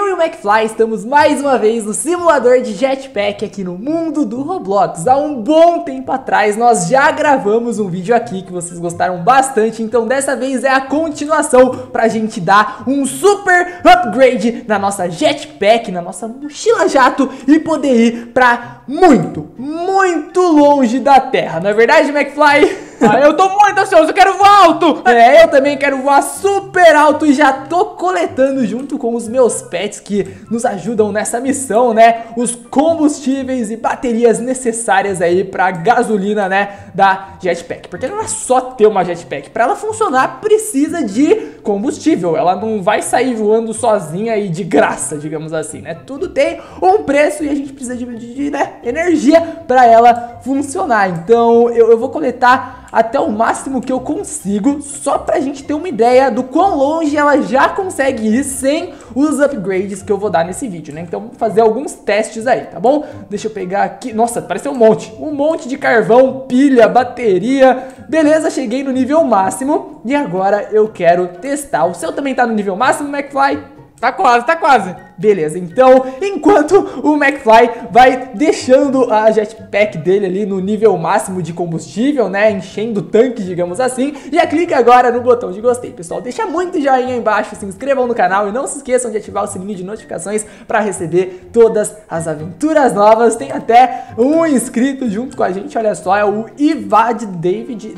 Eu e o McFly estamos mais uma vez no simulador de jetpack aqui no mundo do Roblox. Há um bom tempo atrás nós já gravamos um vídeo aqui que vocês gostaram bastante, então dessa vez é a continuação pra gente dar um super upgrade na nossa jetpack, na nossa mochila jato e poder ir pra muito, muito longe da Terra. Não é verdade, McFly? Eu tô muito ansioso, eu quero voar alto! Eu também quero voar super alto e já tô coletando junto com os meus pets que nos ajudam nessa missão, né? Os combustíveis e baterias necessárias aí pra gasolina, né? Da jetpack. Porque não é só ter uma jetpack. Pra ela funcionar, precisa de combustível. Ela não vai sair voando sozinha e de graça, digamos assim, né? Tudo tem um preço e a gente precisa de energia pra ela funcionar. Então eu vou coletar até o máximo que eu consigo, só pra gente ter uma ideia do quão longe ela já consegue ir sem os upgrades que eu vou dar nesse vídeo, né? Então vamos fazer alguns testes aí, tá bom? Deixa eu pegar aqui, nossa, pareceu um monte de carvão, pilha, bateria. Beleza, cheguei no nível máximo e agora eu quero testar. O seu também tá no nível máximo, McFly? Tá quase, tá quase. Beleza, então, enquanto o McFly vai deixando a jetpack dele ali no nível máximo de combustível, né, enchendo o tanque, digamos assim, já clica agora no botão de gostei, pessoal. Deixa muito joinha aí embaixo, se inscrevam no canal e não se esqueçam de ativar o sininho de notificações para receber todas as aventuras novas. Tem até um inscrito junto com a gente, olha só, é o Ivad David,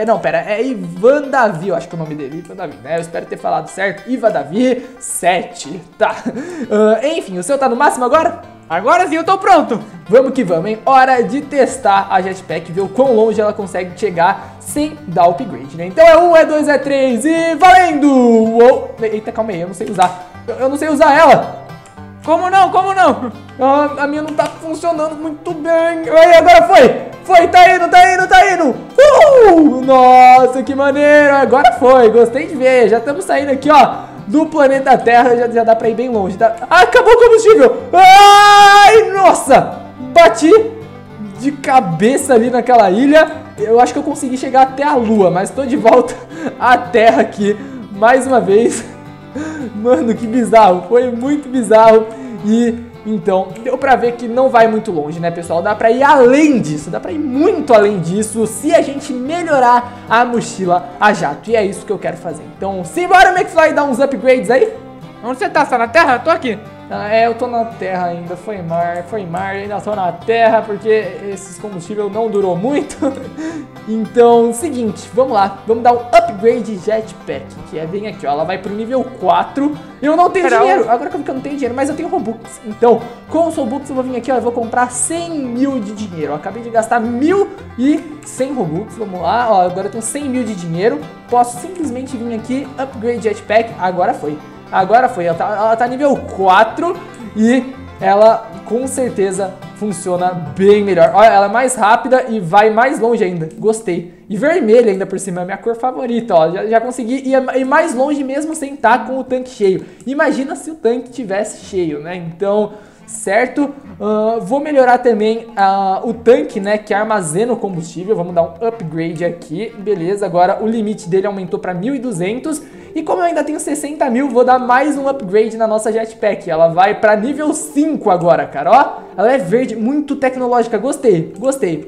é Ivan Davi, eu acho que é o nome dele, Ivan Davi, né, eu espero ter falado certo, Ivan Davi 7, tá? Enfim, o seu tá no máximo agora? Agora sim, eu tô pronto. Vamos que vamos, hein? Hora de testar a jetpack, ver o quão longe ela consegue chegar sem dar upgrade, né? Então é 1, é 2, é 3 e valendo! Uou. Eita, calma aí, eu não sei usar. Eu não sei usar ela. Como não? Como não? A minha não tá funcionando muito bem. Aí, agora foi! Foi, tá indo, tá indo, tá indo! Nossa, que maneiro! Agora foi, gostei de ver. Já estamos saindo aqui, ó, do planeta Terra, já dá pra ir bem longe, tá? Ah, acabou o combustível! Ai, nossa! Bati de cabeça ali naquela ilha. Eu acho que eu consegui chegar até a Lua, mas tô de volta à Terra aqui, mais uma vez. Mano, que bizarro, foi muito bizarro. E então, deu pra ver que não vai muito longe, né, pessoal? Dá pra ir além disso, dá pra ir muito além disso se a gente melhorar a mochila a jato. E é isso que eu quero fazer. Então, simbora, McFly, dar uns upgrades aí? Onde você tá? Você tá na Terra? Eu tô aqui. Eu tô na Terra ainda, foi mar, ainda tô na Terra porque esse combustível não durou muito. Então, seguinte, vamos lá, vamos dar um upgrade jetpack, que é bem aqui, ó, ela vai pro nível 4. Eu não tenho dinheiro, agora que eu não tenho dinheiro, mas eu tenho Robux. Então, com os Robux eu vou vir aqui, ó, eu vou comprar 100 mil de dinheiro. Eu acabei de gastar 1.100 Robux, vamos lá, ó, agora eu tenho 100 mil de dinheiro. Posso simplesmente vir aqui, upgrade jetpack, agora foi. Agora foi, ela tá nível 4 e ela com certeza funciona bem melhor. Olha, ela é mais rápida e vai mais longe ainda, gostei. E vermelho ainda por cima, é a minha cor favorita, ó. Já consegui ir mais longe mesmo sem estar com o tanque cheio. Imagina se o tanque tivesse cheio, né? Então, certo? Vou melhorar também o tanque, né, que armazena o combustível. Vamos dar um upgrade aqui, beleza. Agora o limite dele aumentou para 1.200. E como eu ainda tenho 60 mil, vou dar mais um upgrade na nossa jetpack. Ela vai para nível 5 agora, cara, ó. Ela é verde, muito tecnológica, gostei, gostei.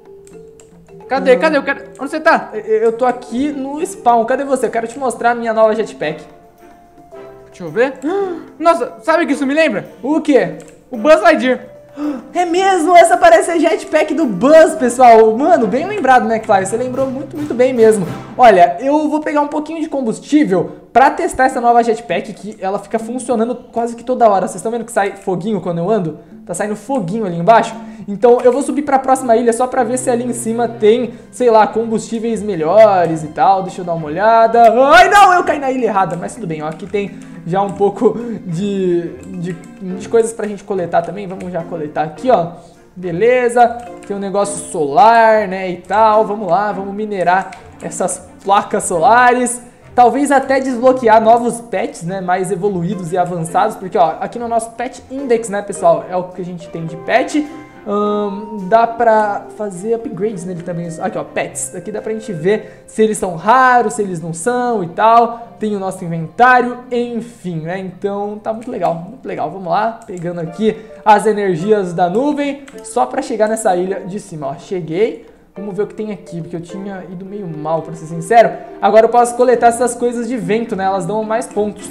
Cadê? Cadê? Onde você tá? Eu tô aqui no spawn, cadê você? Eu quero te mostrar a minha nova jetpack. Deixa eu ver. Nossa, sabe o que isso me lembra? O quê? O Buzz Lightyear. É mesmo, essa parece a jetpack do Buzz, pessoal. Mano, bem lembrado, né, Clive? Você lembrou muito, muito bem mesmo. Olha, eu vou pegar um pouquinho de combustível pra testar essa nova jetpack, que ela fica funcionando quase que toda hora. Vocês estão vendo que sai foguinho quando eu ando? Tá saindo foguinho ali embaixo. Então eu vou subir pra próxima ilha só pra ver se ali em cima tem, sei lá, combustíveis melhores e tal. Deixa eu dar uma olhada. Ai, não, eu caí na ilha errada, mas tudo bem, ó. Aqui tem já um pouco de coisas pra gente coletar também. Vamos já coletar aqui, ó. Beleza, tem um negócio solar, né, e tal. Vamos lá, vamos minerar essas placas solares. Talvez até desbloquear novos pets, né, mais evoluídos e avançados. Porque, ó, aqui no nosso Pet Index, né, pessoal, é o que a gente tem de pet. Dá pra fazer upgrades nele também. Aqui, ó, pets. Aqui dá pra gente ver se eles são raros, se eles não são e tal. Tem o nosso inventário, enfim, né? Então tá muito legal, muito legal. Vamos lá, pegando aqui as energias da nuvem, só pra chegar nessa ilha de cima, ó. Cheguei. Vamos ver o que tem aqui, porque eu tinha ido meio mal, pra ser sincero. Agora eu posso coletar essas coisas de vento, né? Elas dão mais pontos.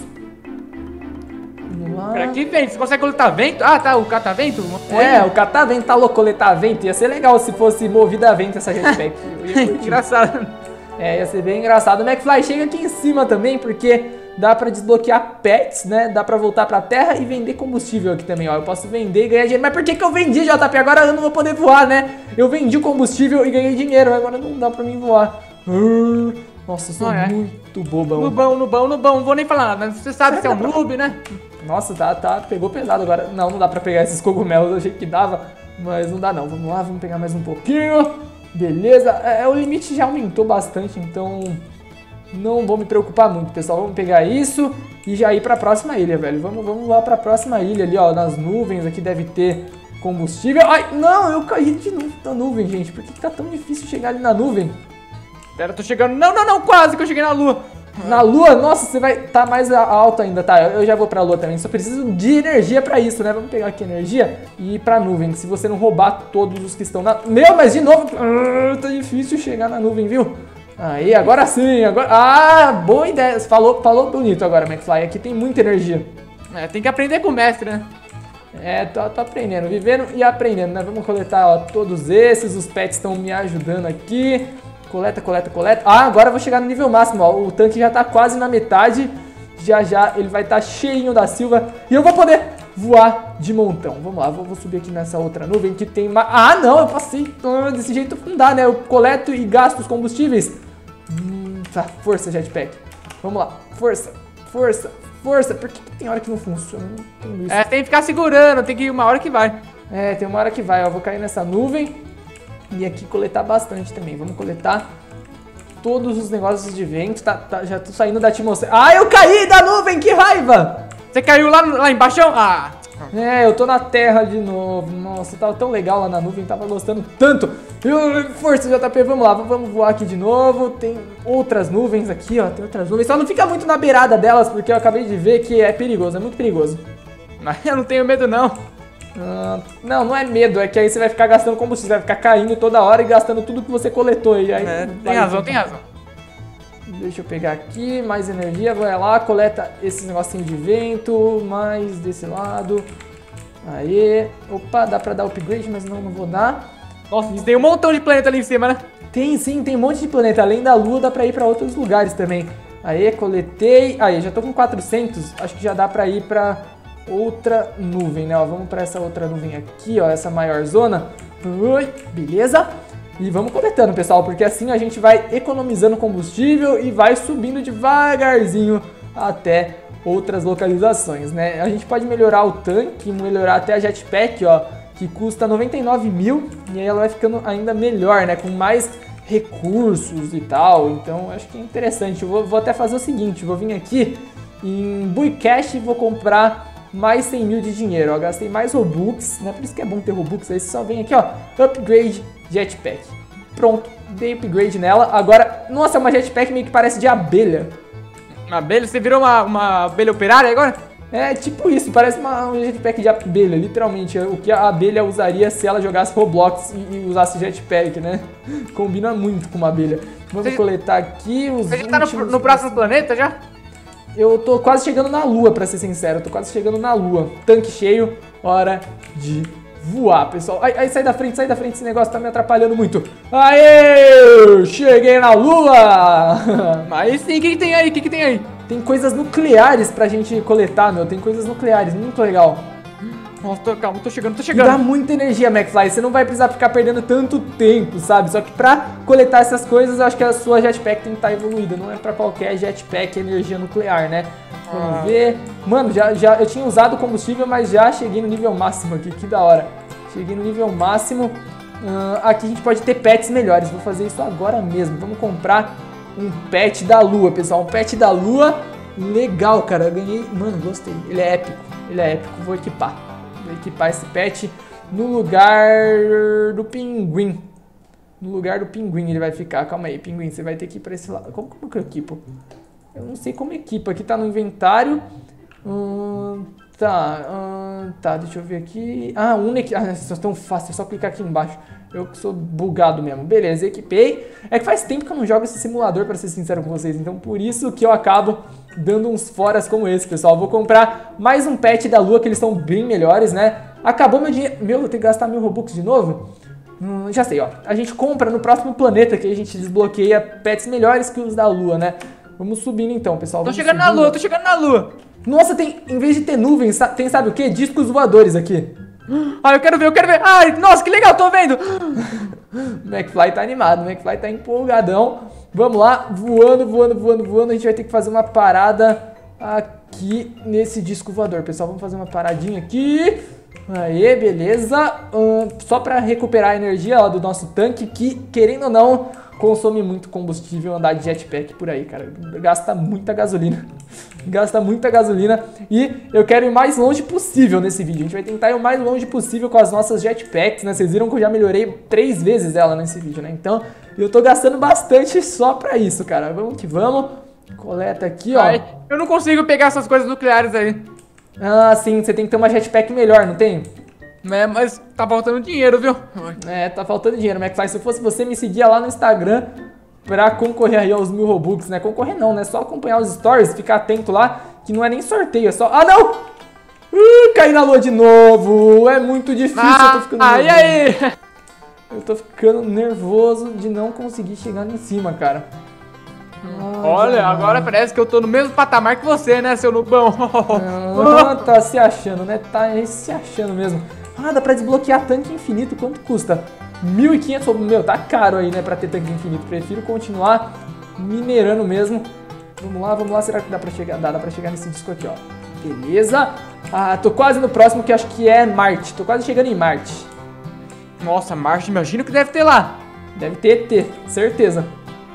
Pera, que vento? Você consegue coletar vento? Ah, tá, o catavento? O catavento, tá louco, coletar vento. Ia ser legal se fosse movida a vento essa jetpack. Engraçado. Ia ser bem engraçado. O McFly chega aqui em cima também, porque dá pra desbloquear pets, né? Dá pra voltar pra terra e vender combustível aqui também, ó. Eu posso vender e ganhar dinheiro. Mas por que que eu vendi, JP? Agora eu não vou poder voar, né? Eu vendi o combustível e ganhei dinheiro. Agora não dá pra mim voar. Nossa, eu sou muito bobão. Nubão. Não vou nem falar nada. Você sabe que é um noob, né? Nossa, pegou pesado agora. Não dá pra pegar esses cogumelos, eu achei que dava, mas não dá não. Vamos lá, vamos pegar mais um pouquinho. Beleza, o limite já aumentou bastante, então não vou me preocupar muito, pessoal. Vamos pegar isso e já ir pra próxima ilha, velho. Vamos lá pra próxima ilha ali, ó, nas nuvens. Aqui deve ter combustível. Ai, não, eu caí de novo na nuvem, gente. Por que tá tão difícil chegar ali na nuvem? Pera, eu tô chegando. Não, quase que eu cheguei na lua. Na lua? Nossa, você vai estar mais alto ainda, tá? Eu já vou pra lua também, só preciso de energia pra isso, né? Vamos pegar aqui energia e ir pra nuvem, se você não roubar todos os que estão na... Meu, mas de novo, tá difícil chegar na nuvem, viu? Aí, agora sim, agora... Ah, boa ideia, falou bonito agora, McFly, aqui tem muita energia. Tem que aprender com o mestre, né? Tô aprendendo, vivendo e aprendendo, né? Vamos coletar, ó, todos esses, os pets estão me ajudando aqui. Coleta. Ah, agora eu vou chegar no nível máximo, ó. O tanque já tá quase na metade. Já ele vai estar cheinho da Silva. E eu vou poder voar de montão. Vamos lá, vou subir aqui nessa outra nuvem que tem mais... Ah, não, eu passei. Desse jeito não dá, né? Eu coleto e gasto os combustíveis. Tá, força, jetpack. Vamos lá, força. Por que tem hora que não funciona? Não entendo isso. Tem que ficar segurando, tem que ir uma hora que vai. Tem uma hora que vai, ó. Vou cair nessa nuvem. E aqui coletar bastante também. Vamos coletar todos os negócios de vento. Já tô saindo da atmosfera. Ah, eu caí da nuvem, que raiva! Você caiu lá embaixo? Ah! Eu tô na terra de novo. Nossa, tava tão legal lá na nuvem, tava gostando tanto. Força, JP, vamos lá, vamos voar aqui de novo. Tem outras nuvens aqui, ó. Tem outras nuvens. Só não fica muito na beirada delas, porque eu acabei de ver que é perigoso, é muito perigoso. Mas eu não tenho medo, não. Não é medo, é que aí você vai ficar gastando combustível, vai ficar caindo toda hora e gastando tudo que você coletou. E aí tem razão. Deixa eu pegar aqui, mais energia, vai lá, coleta esses negocinhos de vento, mais desse lado. Aí, opa, dá pra dar upgrade, mas não vou dar. Nossa, tem um montão de planeta ali em cima, né? Tem sim, tem um monte de planeta, além da Lua dá pra ir pra outros lugares também. Aí, coletei, aí, já tô com 400, acho que já dá pra ir pra... outra nuvem, né? Ó, vamos para essa outra nuvem aqui, ó, essa maior zona. Beleza? E vamos coletando, pessoal, porque assim a gente vai economizando combustível e vai subindo devagarzinho até outras localizações, né? A gente pode melhorar o tanque, melhorar até a jetpack, ó, que custa 99 mil, e aí ela vai ficando ainda melhor, né? Com mais recursos e tal. Então acho que é interessante. Eu vou até fazer o seguinte, vou vir aqui em Buicash e vou comprar mais 100 mil de dinheiro, ó, gastei mais Robux, né, por isso que é bom ter Robux, aí você só vem aqui, ó, Upgrade Jetpack, pronto, dei upgrade nela, agora, nossa, é uma jetpack meio que parece de abelha. Uma abelha? Você virou uma abelha operária agora? Tipo isso, parece um jetpack de abelha, literalmente, o que a abelha usaria se ela jogasse Roblox e usasse jetpack, né, combina muito com uma abelha. Vamos coletar aqui os... Você já tá no próximo planeta, já? Eu tô quase chegando na Lua, pra ser sincero. Tô quase chegando na Lua. Tanque cheio, hora de voar, pessoal. Ai, sai da frente, esse negócio tá me atrapalhando muito. Aê! Cheguei na Lua! Mas sim, o que tem aí? Tem coisas nucleares pra gente coletar, meu. Tem coisas nucleares, muito legal. Nossa, calma, tô chegando. E dá muita energia, McFly. Você não vai precisar ficar perdendo tanto tempo, sabe? Só que pra coletar essas coisas, eu acho que a sua jetpack tem que estar evoluída. Não é pra qualquer jetpack energia nuclear, né? Vamos ver. Mano, eu tinha usado combustível, mas já cheguei no nível máximo aqui. Que da hora. Cheguei no nível máximo. Aqui a gente pode ter pets melhores. Vou fazer isso agora mesmo. Vamos comprar um pet da Lua, pessoal. Um pet da Lua. Legal, cara. Eu ganhei. Mano, gostei. Ele é épico. Vou equipar esse pet. no lugar do pinguim. No lugar do pinguim ele vai ficar. Calma aí, pinguim, você vai ter que ir pra esse lado. Como que eu equipo? Eu não sei como equipa. Aqui tá no inventário. Tá, deixa eu ver aqui. Isso é tão fácil, é só clicar aqui embaixo. Eu que sou bugado mesmo. Beleza, equipei. É que faz tempo que eu não jogo esse simulador, pra ser sincero com vocês. Então por isso que eu acabo dando uns foras como esse, pessoal. Vou comprar mais um pet da lua, que eles são bem melhores, né? Acabou meu dinheiro. Meu, vou ter que gastar 1000 Robux de novo? Já sei, ó. A gente compra no próximo planeta, que a gente desbloqueia pets melhores que os da lua, né? Vamos subindo então, pessoal. Tô chegando na lua. Nossa, em vez de ter nuvens, tem sabe o que? Discos voadores aqui. Eu quero ver. Ai, nossa, que legal, tô vendo. O McFly tá animado, o McFly tá empolgadão. Vamos lá, voando. A gente vai ter que fazer uma parada aqui nesse disco voador, pessoal. Vamos fazer uma paradinha aqui. Aê, beleza. Só pra recuperar a energia, ó, do nosso tanque, que, querendo ou não, consome muito combustível andar de jetpack por aí, cara. Gasta muita gasolina. E eu quero ir o mais longe possível nesse vídeo. A gente vai tentar ir o mais longe possível com as nossas jetpacks, né? Vocês viram que eu já melhorei 3 vezes ela nesse vídeo, né? Então, eu tô gastando bastante só pra isso, cara. Vamos que vamos. Coleta aqui, ó. Eu não consigo pegar essas coisas nucleares aí. Sim, você tem que ter uma jetpack melhor, não tem? Mas tá faltando dinheiro, viu? Tá faltando dinheiro, McFly. Se eu fosse você, me seguia lá no Instagram pra concorrer aí aos 1000 Robux, né? Concorrer não, né? Só acompanhar os stories, ficar atento lá, que não é nem sorteio, é só... não! Caí na lua de novo! É muito difícil, eu tô ficando nervoso. E aí? Eu tô ficando nervoso de não conseguir chegar em cima, cara. Olha, agora parece que eu tô no mesmo patamar que você, né, seu nubão? Tá se achando, né? Tá se achando mesmo. Dá pra desbloquear tanque infinito. Quanto custa? 1.500. Meu, tá caro aí, né? Pra ter tanque infinito. Prefiro continuar minerando mesmo. Vamos lá. Será que dá pra chegar? Dá pra chegar nesse disco aqui, ó. Beleza. Tô quase no próximo, que acho que é Marte. Tô quase chegando em Marte. Nossa, Marte, imagina o que deve ter lá. Deve ter ET, certeza.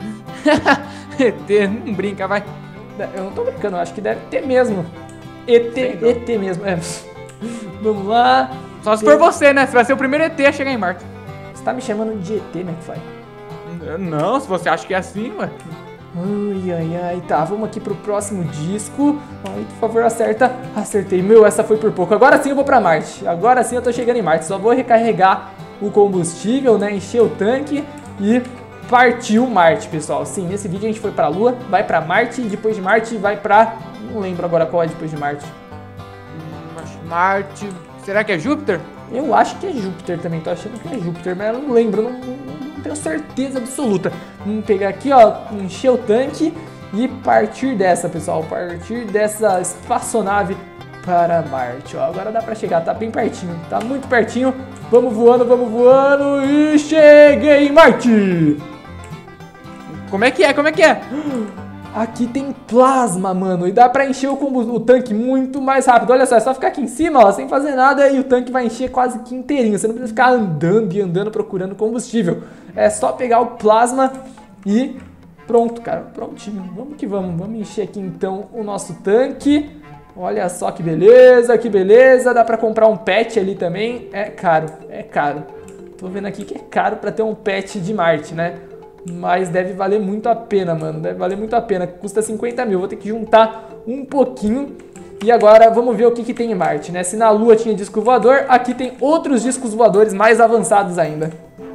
ET, não brinca, vai. Eu não tô brincando, eu acho que deve ter mesmo. ET mesmo. Vamos lá. Só se for você, né? Você vai ser o primeiro ET a chegar em Marte. Você tá me chamando de ET, McFly? Não, se você acha que é assim, ué. Ai. Tá, vamos aqui pro próximo disco. Aí, por favor, acerta. Acertei. Meu, essa foi por pouco. Agora sim eu vou pra Marte. Agora sim eu tô chegando em Marte. Só vou recarregar o combustível, né? Encher o tanque e partiu Marte, pessoal. Sim, nesse vídeo a gente foi pra Lua, vai pra Marte e depois de Marte vai pra... Não lembro agora qual é depois de Marte. Marte... Será que é Júpiter? Eu acho que é Júpiter também, tô achando que é Júpiter, mas eu não lembro, não tenho certeza absoluta. Vamos pegar aqui, ó, encher o tanque e partir dessa, pessoal. Partir dessa espaçonave para Marte, ó. Agora dá pra chegar, tá bem pertinho, tá muito pertinho. Vamos voando e cheguei em Marte! Como é que é? Aqui tem plasma, mano, e dá pra encher o tanque muito mais rápido. Olha só, é só ficar aqui em cima, ó, sem fazer nada e o tanque vai encher quase que inteirinho. Você não precisa ficar andando procurando combustível. É só pegar o plasma e pronto, cara, prontinho. Vamos que vamos. Vamos encher aqui então o nosso tanque. Olha só que beleza, Dá pra comprar um pet ali também. É caro. Tô vendo aqui que é caro pra ter um pet de Marte, né? Mas deve valer muito a pena, mano. Custa 50 mil. Vou ter que juntar um pouquinho. E agora vamos ver o que tem em Marte, né? Se na Lua tinha disco voador, aqui tem outros discos voadores mais avançados ainda.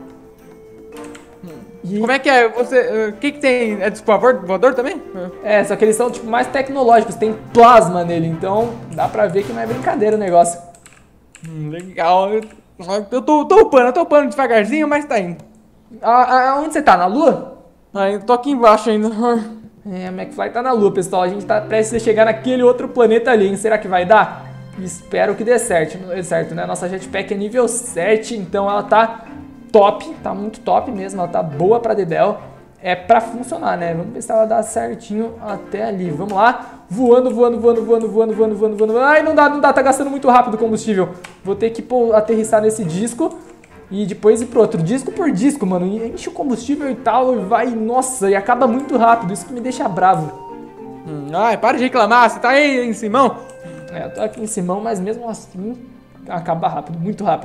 Como é que é? O que tem? É disco voador também? Só que eles são tipo mais tecnológicos. Tem plasma nele, então dá pra ver que não é brincadeira o negócio. Legal. Eu tô upando devagarzinho, mas tá indo. Onde você tá? Na Lua? Eu tô aqui embaixo ainda. A McFly tá na Lua, pessoal. A gente tá prestes a chegar naquele outro planeta ali, hein? Será que vai dar? Espero que dê certo, né? Nossa jetpack é nível 7, então ela tá top, tá muito top mesmo. Ela tá boa pra dedéu. É pra funcionar, né? Vamos ver se ela dá certinho até ali. Vamos lá. Voando. Ai, não dá, tá gastando muito rápido o combustível. Vou ter que aterrissar nesse disco e depois ir pro outro. Disco por disco, mano. Enche o combustível e tal, e vai, nossa, e acaba muito rápido. Isso que me deixa bravo. Para de reclamar, você tá aí em Simão? Eu tô aqui em Simão, mas mesmo assim acaba rápido, muito rápido.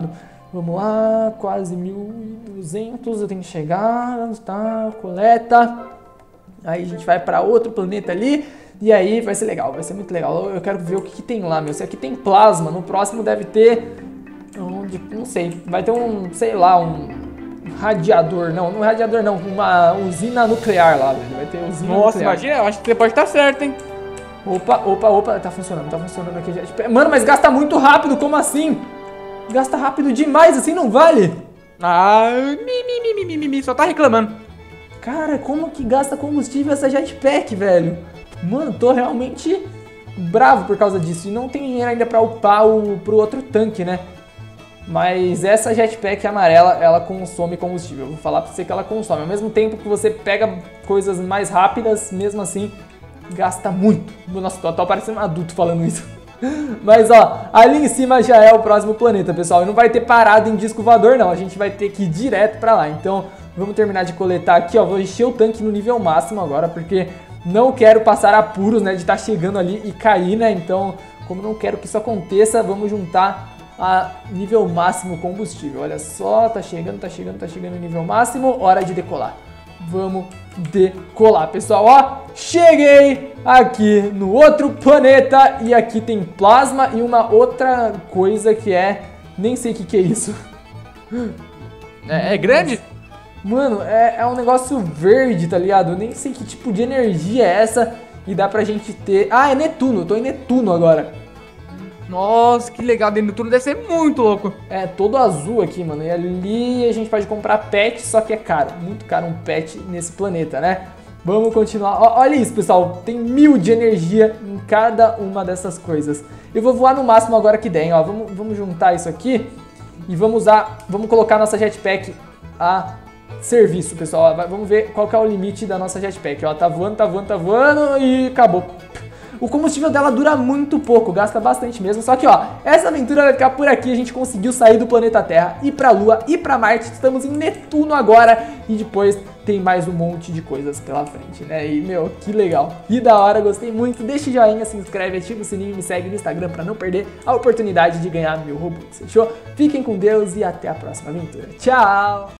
Vamos lá, quase 1.200, eu tenho que chegar, tá, coleta. Aí a gente vai pra outro planeta ali, e aí vai ser legal, vai ser muito legal. Eu quero ver o que tem lá, meu. Se aqui tem plasma, no próximo deve ter, não sei, vai ter um, sei lá, um radiador, não é radiador não, uma usina nuclear lá, velho. Vai ter usina nuclear. Nossa, imagina, eu acho que você pode estar certo, hein? Opa, tá funcionando aqui. Mano, mas gasta muito rápido, como assim? Gasta rápido demais, assim não vale? Ah, só tá reclamando. Cara, como que gasta combustível essa jetpack, velho? Mano, tô realmente bravo por causa disso. E não tem dinheiro ainda pra upar pro outro tanque, né? Mas essa jetpack amarela, ela consome combustível. Eu vou falar pra você que ela consome. Ao mesmo tempo que você pega coisas mais rápidas, mesmo assim, gasta muito. Nossa, tô parecendo um adulto falando isso. Mas ó, ali em cima já é o próximo planeta, pessoal. E não vai ter parada em disco voador, não. A gente vai ter que ir direto pra lá. Então, vamos terminar de coletar aqui, ó. Vou encher o tanque no nível máximo agora, porque não quero passar apuros, né, de estar chegando ali e cair, né? Então, como não quero que isso aconteça, vamos juntar a nível máximo combustível. Olha só, tá chegando no nível máximo. Hora de decolar. Vamos decolar, pessoal. Ó, cheguei aqui no outro planeta e aqui tem plasma e uma outra coisa que é... Nem sei o que é isso. É grande? Mano, é um negócio verde, tá ligado? Eu nem sei que tipo de energia é essa e dá pra gente ter... Ah, é Netuno, eu tô em Netuno agora. Nossa, que legal, dentro do túnel deve ser muito louco. É, todo azul aqui, mano. E ali a gente pode comprar pet, só que é caro. Muito caro um pet nesse planeta, né? Vamos continuar. Olha isso, pessoal. Tem 1000 de energia em cada uma dessas coisas. Eu vou voar no máximo agora que der, hein? Ó, vamos juntar isso aqui e vamos colocar nossa jetpack a serviço, pessoal. Ó, vamos ver qual que é o limite da nossa jetpack. Ó, tá voando e acabou. O combustível dela dura muito pouco, gasta bastante mesmo. Só que, ó, essa aventura vai ficar por aqui. A gente conseguiu sair do planeta Terra, ir pra Lua, ir pra Marte. Estamos em Netuno agora. E depois tem mais um monte de coisas pela frente, né? E, meu, que legal. Que da hora, gostei muito. Deixa o joinha, se inscreve, ativa o sininho e me segue no Instagram pra não perder a oportunidade de ganhar 1000 Robux. Fechou? Fiquem com Deus e até a próxima aventura. Tchau!